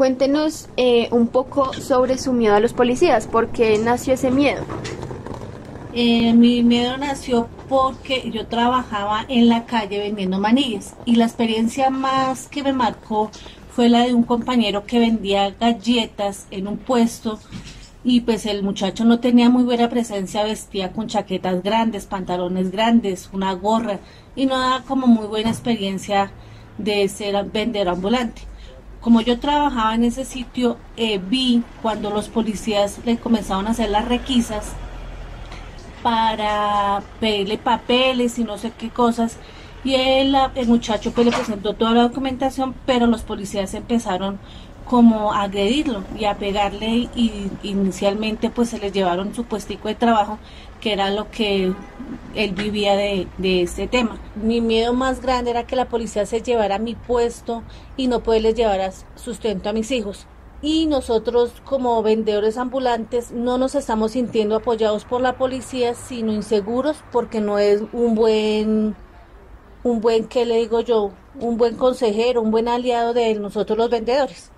Cuéntenos un poco sobre su miedo a los policías. ¿Por qué nació ese miedo? Mi miedo nació porque yo trabajaba en la calle vendiendo manillas y la experiencia más que me marcó fue la de un compañero que vendía galletas en un puesto y pues el muchacho no tenía muy buena presencia, vestía con chaquetas grandes, pantalones grandes, una gorra y no daba como muy buena experiencia de ser vendedor ambulante. Como yo trabajaba en ese sitio, vi cuando los policías le comenzaron a hacer las requisas para pedirle papeles y no sé qué cosas. Y el muchacho pues le presentó toda la documentación, pero los policías empezaron como a agredirlo y a pegarle y inicialmente pues se les llevaron su puestico de trabajo, que era lo que él vivía de este tema. Mi miedo más grande era que la policía se llevara mi puesto y no poderles llevar sustento a mis hijos. Y nosotros como vendedores ambulantes no nos estamos sintiendo apoyados por la policía, sino inseguros porque no es ¿qué le digo yo? Un buen consejero, un buen aliado de nosotros los vendedores.